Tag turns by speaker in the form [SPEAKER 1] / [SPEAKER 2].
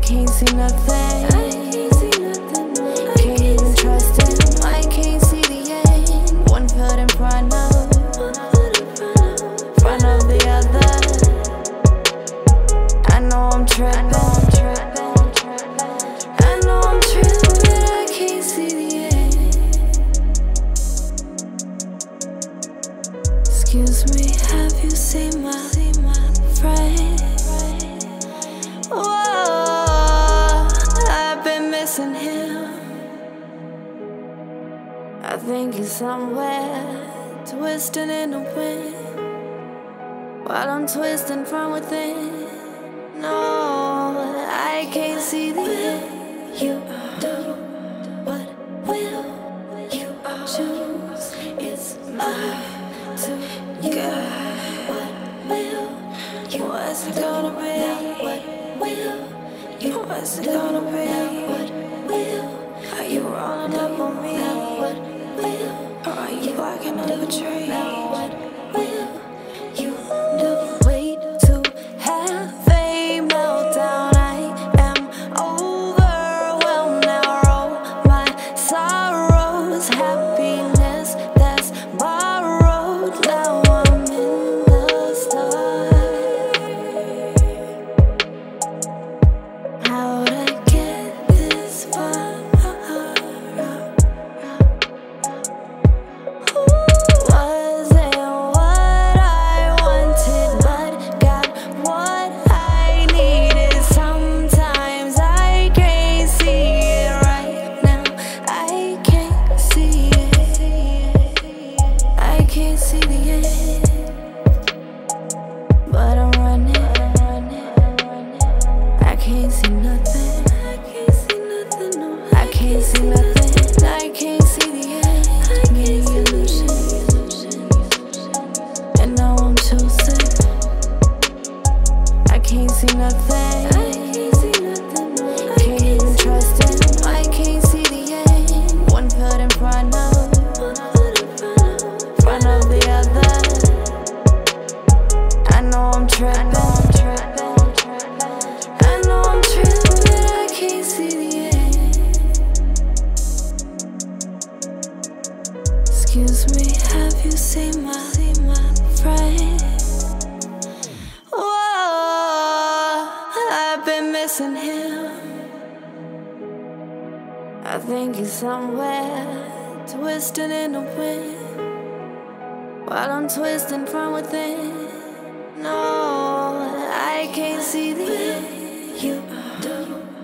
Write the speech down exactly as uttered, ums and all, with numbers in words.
[SPEAKER 1] can't see nothing. I can't see nothing. No. Can't even trust him. I can't see the end. One foot in front of, front of the other. I know I'm tripping. I know I'm tripping, but I can't see the end. Excuse me, have you seen my, friend? Whoa, I've been missing him. I think he's somewhere twisting in the wind, while I'm twisting from within. No, I can't see the end. You do what will you choose? It's mine to go. What will you? What's it gonna be? What will you? What's it gonna be? What will? Are you rolling up on me? What will? Or are you barking up a tree? What will you do? Wait to have a meltdown. I am overwhelmed now. Roll my sorrows, happiness that's borrowed. Now I'm in the start. How'd I get this far? Wasn't what I wanted, but got what I needed. Sometimes I can't see it right now. I can't see it. I can't see the end, but I'm running. I can't see nothing. I can't see nothing. No, I can't see nothing. I can't see the end. I can't see illusion, and now I'm chosen. I can't see nothing. I can't see nothing. No, can't even trust him. I can't see the end. One foot in front of, front of the other. I know I'm tripping. I know I'm tripping, but I can't see the end. Excuse me, have you seen my, friend? Whoa, I've been missing him. I think he's somewhere twisting in the wind, while I'm twisting from within. No, I can't see the end. You do